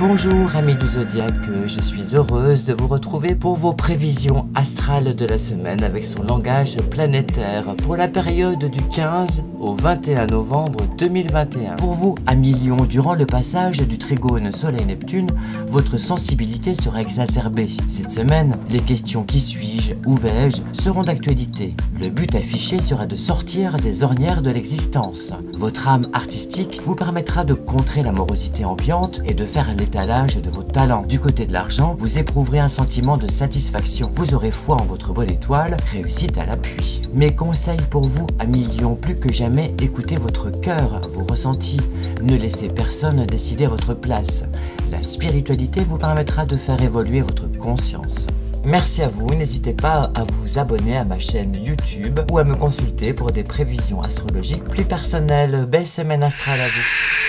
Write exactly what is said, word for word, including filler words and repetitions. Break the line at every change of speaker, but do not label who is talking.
Bonjour amis du Zodiaque, je suis heureuse de vous retrouver pour vos prévisions astrales de la semaine avec son langage planétaire pour la période du quinze au vingt et un novembre deux mille vingt et un. Pour vous, amis Lions, durant le passage du trigone Soleil-Neptune, votre sensibilité sera exacerbée. Cette semaine, les questions qui suis-je, où vais-je seront d'actualité. Le but affiché sera de sortir des ornières de l'existence. Votre âme artistique vous permettra de contrer la morosité ambiante et de faire l'étalage de vos talents. Du côté de l'argent, vous éprouverez un sentiment de satisfaction. Vous aurez foi en votre bonne étoile, réussite à l'appui. Mes conseils pour vous, amis Lions, plus que jamais, écoutez votre cœur, vos ressentis. Ne laissez personne décider votre place. La spiritualité vous permettra de faire évoluer votre conscience. Merci à vous, n'hésitez pas à vous abonner à ma chaîne YouTube ou à me consulter pour des prévisions astrologiques plus personnelles. Belle semaine astrale à vous.